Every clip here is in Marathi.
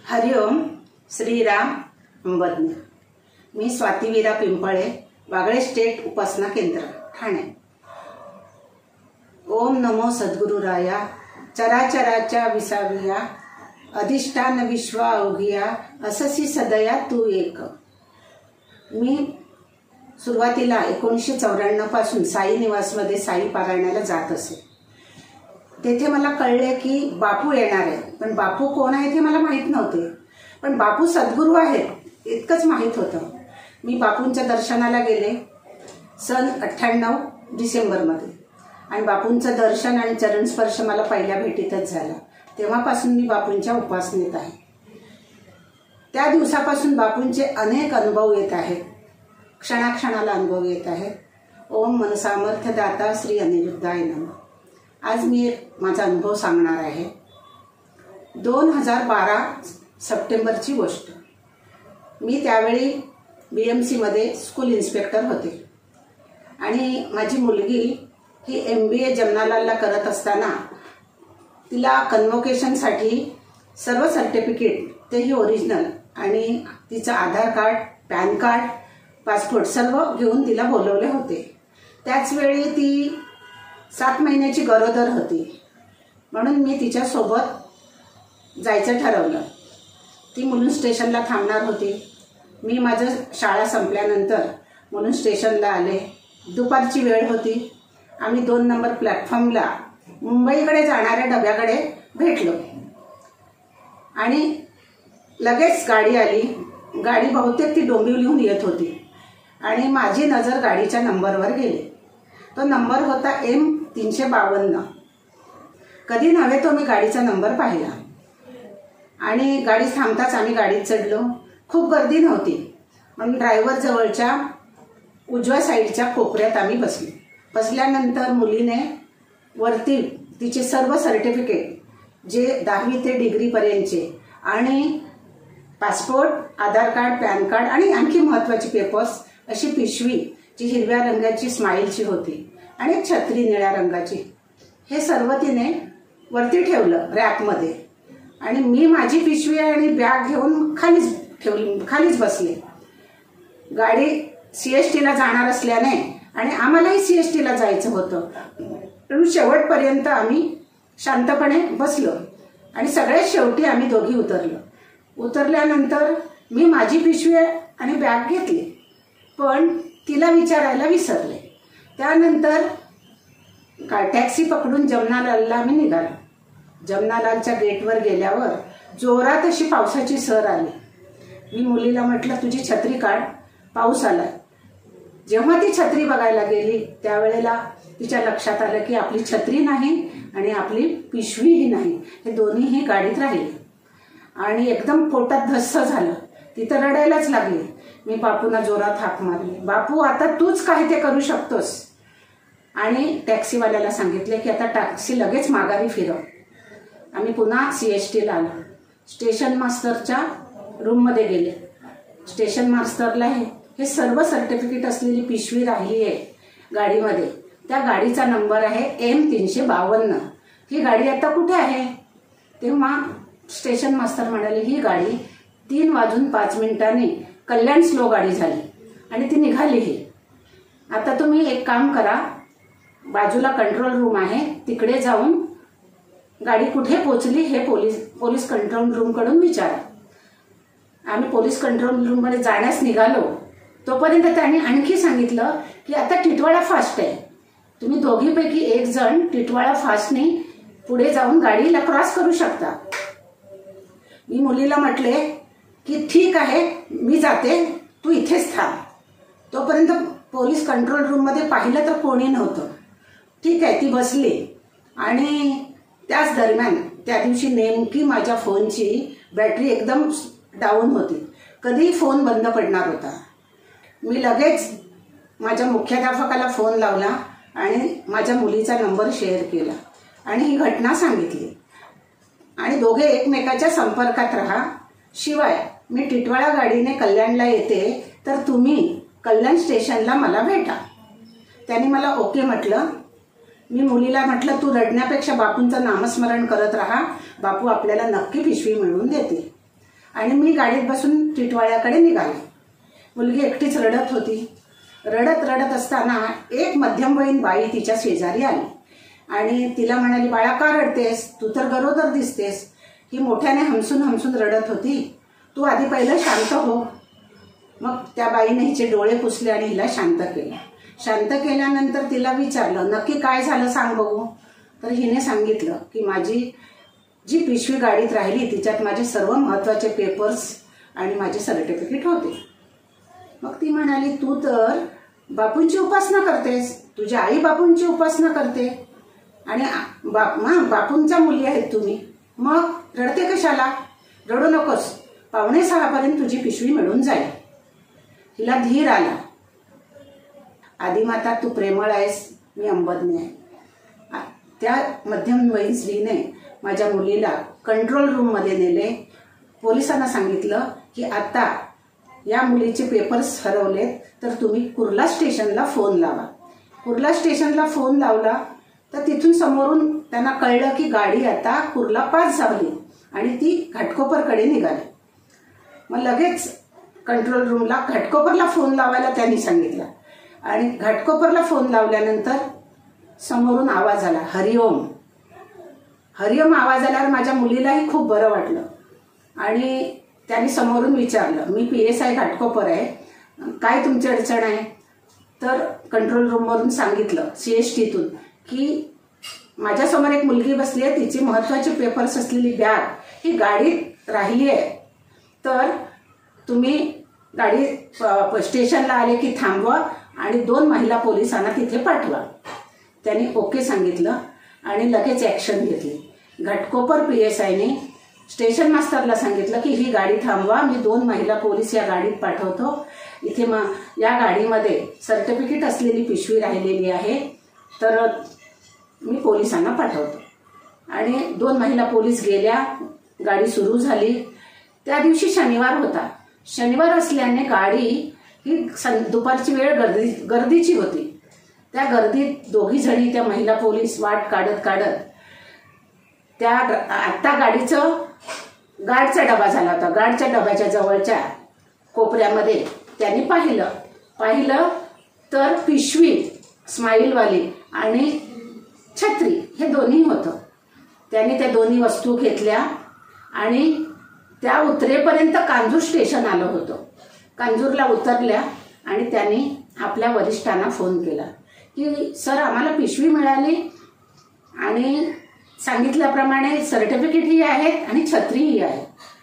हरिओम श्रीराम अंबज्ञ। मी स्वाती वीरा पिंपळे, वागळे स्टेट उपासना केंद्र, ठाणे। ओम नमो सद्गुरुराया, चराचराच्या विसाविया, अधिष्ठान विश्व अवघिया, अससी सदया तू एक। मी सुरुवातीला 1994 पासून साई निवासमध्ये साई पारायणाला जात असे। तेथे मला कळले की बापू येणार आहे, पण बापू कोण आहे ते मला माहित नव्हते, पण बापू सद्गुरू आहेत इतकंच माहित होतं। मी बापूंच्या दर्शनाला गेले सन 98 डिसेंबरमध्ये, आणि बापूंचं दर्शन आणि चरणस्पर्श मला पहिल्या भेटीतच झाला। तेव्हापासून मी बापूंच्या उपासनेत आहे। त्या दिवसापासून बापूंचे अनेक अनुभव येत आहेत, क्षणाक्षणाला अनुभव येत आहेत। ओम मनसामर्थ्य दाता श्री अनिरुद्धाय नमः। आज मी माझा अनुभव सांगणार आहे। 2012 सप्टेंबरची गोष्ट। मी त्यावेळी BMC मध्ये स्कूल इन्स्पेक्टर होते, आणि माझी मुलगी ही MBA जमनालालला करत असताना तिला कन्व्होकेशनसाठी सर्व सर्टिफिकेट, तेही ओरिजिनल, आणि तिचं Aadhaar card, PAN card, passport सर्व घेऊन तिला बोलवले होते। त्याचवेळी ती 7 महिन्याची गरोदर होती, म्हणून मी तिच्यासोबत जायचं ठरवलं। ती मुलुंड स्टेशनला थांबणार होती। मी माझं शाळा संपल्यानंतर मुलुंड स्टेशनला आले। दुपारची वेळ होती। आम्ही 2 नंबर प्लॅटफॉर्मला मुंबईकडे जाणाऱ्या डब्याकडे भेटलो, आणि लगेच गाडी आली। गाडी बहुतेक ती डोंबिवलीहून येत होती, आणि माझी नजर गाडीच्या नंबरवर गेली। तो नंबर होता M352। कधी नव्हे तो मी गाडीचा नंबर पाहिला, आणि गाडी थांबताच आम्ही गाडीत चढलो। खूप गर्दी नव्हती, म्हणून ड्रायव्हर जवळच्या उजव्या साईडच्या कोपऱ्यात आम्ही बसलो। बसल्यानंतर मुलीने वरती तिचे सर्व सर्टिफिकेट, जे 10वी ते डिग्रीपर्यंतचे, आणि passport, Aadhaar card, PAN card, आणि आणखी महत्त्वाची पेपर्स, अशी पिशवी जी हिरव्या रंगाची स्माईलची होती, आणि एक छत्री निळ्या रंगाची, हे सर्व तिने वरती ठेवलं रॅकमध्ये। आणि मी माझी पिशवी आणि बॅग घेऊन खालीच बसले। गाडी CSTला जाणार असल्याने, आणि आम्हालाही CSTला जायचं होतं, म्हणून शेवटपर्यंत आम्ही शांतपणे बसलो, आणि सगळ्यात शेवटी आम्ही दोघी उतरलो। उतरल्यानंतर मी माझी पिशवी आणि बॅग घेतली, पण तिला विचारायला विसरले। त्यानंतर टॅक्सी पकडून जमनालालला आम्ही निघालो। जमनालालच्या गेटवर गेल्यावर जोरात अशी पावसाची सर आली। मी मुलीला म्हटलं, तुझी छत्री काढ, पाऊस आलाय। जेव्हा ती छत्री बघायला गेली, त्यावेळेला तिच्या लक्षात आलं की आपली छत्री नाही आणि आपली पिशवीही नाही, हे दोन्हीही गाडीत राहिले, आणि एकदम पोटात धस्स झालं। तिथं रडायलाच लागली। मी बापूंना जोरात हाक मारली, बापू आता तूच काय ते करू शकतोस। आणि टॅक्सीवाल्याला सांगितले की आता टॅक्सी लगेच माघारी फिरव। आम्ही पुन्हा CSTला आलो। स्टेशन मास्टरच्या रूममध्ये गेले। स्टेशन मास्टरला हे सर्व सर्टिफिकेट असलेली पिशवी राहिली आहे गाडीमध्ये। त्या गाडीचा नंबर आहे M352। ही गाडी आता कुठे आहे? तेव्हा स्टेशन मास्टर म्हणाले, ही गाडी 3:05 कल्याण स्लो गाडी झाली, आणि ती निघालीही। आता तुम्ही एक काम करा, बाजूला कंट्रोल रूम आहे, तिकडे जाऊन गाडी कुठे पोचली हे पोलीस कंट्रोल रूमकडून विचारा। आम्ही पोलीस कंट्रोल रूममध्ये जाण्यास निघालो, तोपर्यंत त्यांनी आणखी सांगितलं की आता टिटवाळा फास्ट आहे, तुम्ही दोघीपैकी एक जण टिटवाळा फास्टने पुढे जाऊन गाडीला क्रॉस करू शकता। मी मुलीला म्हटले की ठीक आहे, मी जाते, तू इथेच थांब। तोपर्यंत पोलीस कंट्रोल रूममध्ये पाहिलं तर कोणी नव्हतं। ठीक आहे, ती बसली, आणि त्याच दरम्यान त्या दिवशी नेमकी माझ्या फोनची बॅटरी एकदम डाऊन होती। कधीही फोन बंद पडणार होता। मी लगेच माझ्या मुख्याध्यापकाला फोन लावला, आणि माझ्या मुलीचा नंबर शेअर केला, आणि ही घटना सांगितली, आणि दोघे एकमेकाच्या संपर्कात राहा। शिवाय मी टिटवाळा गाडीने कल्याणला येते, तर तुम्ही कल्याण स्टेशनला मला भेटा। त्यांनी मला ओके म्हटलं। मी मुलीला म्हटलं, तू रडण्यापेक्षा बापूंचं नामस्मरण करत राहा, बापू आपल्याला नक्की पिशवी मिळवून देतील। आणि मी गाडीत बसून टिटवाळ्याकडे निघाले. मुलगी एकटीच रडत होती. रडत रडत असताना एक मध्यमवयीन बाई तिच्या शेजारी आली आणि तिला म्हणाली, बाळा का रडतेस? तू तर गरोदर दिसतेस. ही मोठ्याने हमसून हमसून रडत होती. तू आधी पहिलं शांत हो. मग त्या बाईने हिचे डोळे पुसले आणि हिला शांत केलं. शांत केल्यानंतर तिला विचारलं, नक्की काय झालं सांग बघू. तर हिने सांगितलं की माझी जी पिशवी गाडीत राहिली तिच्यात माझे सर्व महत्त्वाचे पेपर्स आणि माझे सर्टिफिकेट होते. मग ती म्हणाली, तू तर बापूंची उपासना करतेस, तुझ्या आई बापूंची उपासना करते आणि बापूंचा मुली आहेत तुम्ही, मग रडते कशाला? रडू नकोस, 5:45 तुझी पिशवी मिळून जाईल. हिला धीर आला. आदिमाता तू प्रेमळ आहेस, मी अंबज्ञ आहे. त्या मध्यमवयीन स्त्रीने माझ्या मुलीला कंट्रोल रूममध्ये नेले. पोलिसांना सांगितलं की आता या मुलीचे पेपर्स हरवलेत तर तुम्ही कुर्ला स्टेशनला फोन लावा. कुर्ला स्टेशनला फोन लावला तर तिथून समोरून त्यांना कळलं की गाडी आता कुर्ला पास झाली आणि ती घाटकोपरकडे निघाली. मग लगेच कंट्रोल रूमला घाटकोपरला फोन लावायला त्यांनी सांगितलं आणि घाटकोपरला फोन लावल्यानंतर समोरून आवाज आला, हरिओम. हरिओम आवाज आल्यावर माझ्या मुलीलाही खूप बरं वाटलं आणि त्यांनी समोरून विचारलं, मी PSI घाटकोपर आहे, काय तुमची अडचण आहे? तर कंट्रोल रूमवरून सांगितलं CSTतून की माझ्यासमोर एक मुलगी बसली आहे, तिची महत्त्वाचे पेपर्स असलेली बॅग ही गाडीत राहिली आहे, तर तुम्ही गाडी स्टेशनला आले की थांबवा आणि 2 महिला पोलिसांना तिथे पाठवा. त्यांनी ओके सांगितलं आणि लगेच ॲक्शन घेतली. घाटकोपर PSIने स्टेशन मास्टरला सांगितलं की ही गाडी थांबवा, मी 2 महिला पोलीस या गाडीत पाठवतो. इथे या गाडीमध्ये सर्टिफिकेट असलेली पिशवी राहिलेली आहे, तर मी पोलिसांना पाठवतो. आणि 2 महिला पोलीस गेल्या, गाडी सुरू झाली. त्या दिवशी शनिवार होता. शनिवार असल्याने गाडी ही दुपारची वेळ गर्दीची होती. त्या गर्दीत दोघी जणी त्या महिला पोलीस वाट काढत काढत त्या आत्ता गाडीचं गार्डचा डबा झाला होता. गार्डच्या डब्याच्या जवळच्या कोपऱ्यामध्ये त्यांनी पाहिलं तर पिशवी, स्माईलवाली आणि छत्री हे दोन्ही होतं. त्यांनी त्या दोन्ही वस्तू घेतल्या आणि त्या उतरेपर्यंत कांजूर स्टेशन आलं होतं. कांजूरला उतरल्या आणि त्यांनी आपल्या वरिष्ठांना फोन केला की सर आम्हाला पिशवी मिळाली आणि सांगितल्याप्रमाणे सर्टिफिकेटही आहेत आणि छत्रीही आहे.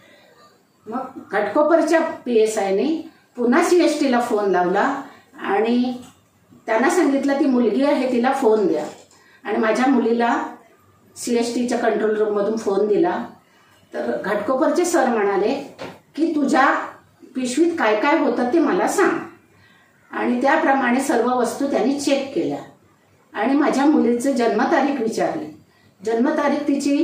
मग घाटकोपरच्या PSIने पुन्हा CSTला फोन लावला आणि त्यांना सांगितलं ती मुलगी आहे तिला फोन द्या. आणि माझ्या मुलीला CSTच्या कंट्रोल रूममधून फोन दिला तर घाटकोपरचे सर म्हणाले की तुझ्या पिशवीत काय काय होतं ते मला सांग. आणि त्याप्रमाणे सर्व वस्तू त्यांनी चेक केल्या आणि माझ्या मुलीचं जन्मतारीख विचारली. जन्मतारीख तिची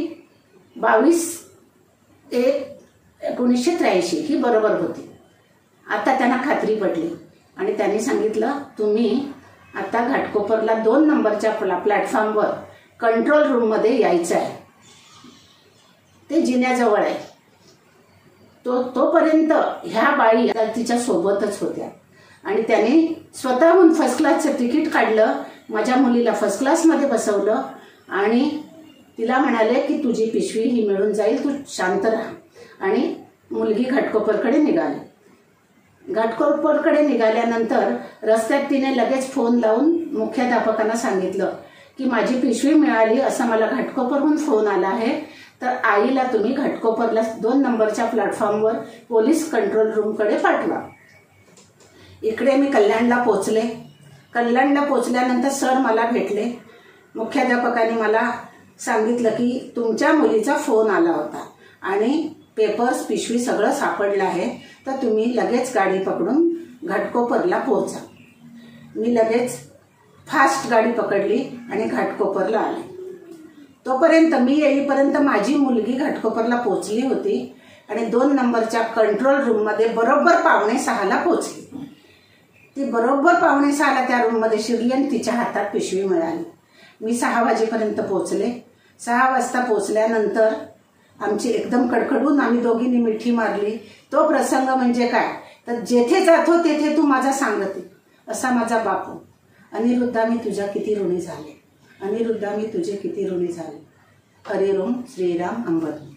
22/1/1983 ही बरोबर होती. आता त्यांना खात्री पडली आणि त्यांनी सांगितलं तुम्ही आता घाटकोपरला 2 नंबरच्या प्लॅटफॉर्मवर कंट्रोल रूममध्ये यायचं आहे, ते जिन्याजवळ आहे. तोपर्यंत ह्या बाई तिच्या सोबतच होत्या आणि त्याने स्वतःहून फर्स्ट क्लासचं तिकीट काढलं, माझ्या मुलीला फर्स्ट क्लासमध्ये बसवलं आणि तिला म्हणाले की तुझी पिशवी ही मिळून जाईल, तू शांत राहा. आणि मुलगी घाटकोपरकडे निघाली. घाटकोपरकडे निघाल्यानंतर रस्त्यात तिने लगेच फोन लावून मुख्याध्यापकांना सांगितलं की माझी पिशवी मिळाली, असं मला घाटकोपरहून फोन आला आहे, तर आईला तुम्ही घाटकोपरला 2 नंबरच्या प्लॅटफॉर्मवर पोलीस कंट्रोल रूमकडे पाठवा. इकडे मी कल्याणला पोचले. कल्याणला पोचल्यानंतर सर मला भेटले. मुख्याध्यापकाने मला सांगितलं की तुमच्या मुलीचा फोन आला होता आणि पेपर्स पिशवी सगळं सापडलं आहे, तर तुम्ही लगेच गाडी पकडून घाटकोपरला पोहोचा. मी लगेच फास्ट गाडी पकडली आणि घाटकोपरला आले. तोपर्यंत मी येईपर्यंत माझी मुलगी घाटकोपरला पोचली होती आणि 2 नंबरच्या कंट्रोल रूममध्ये बरोबर 5:45ला पोचली. ती बरोबर 5:45ला त्या रूममध्ये शिरली आणि तिच्या हातात पिशवी मिळाली. मी 6 वाजेपर्यंत पोचले. 6 वाजता पोचल्यानंतर आमची एकदम कडकडून आम्ही दोघींनी मिठी मारली. तो प्रसंग म्हणजे काय तर जेथे जातो तेथे तू माझा सांगते असा माझा बापू. अनिरुद्धा मी तुझ्या किती ऋणी झाले, अनिरुद्धा मी तुझे किती ऋणी झाले. हरे ओम श्रीराम अंबद.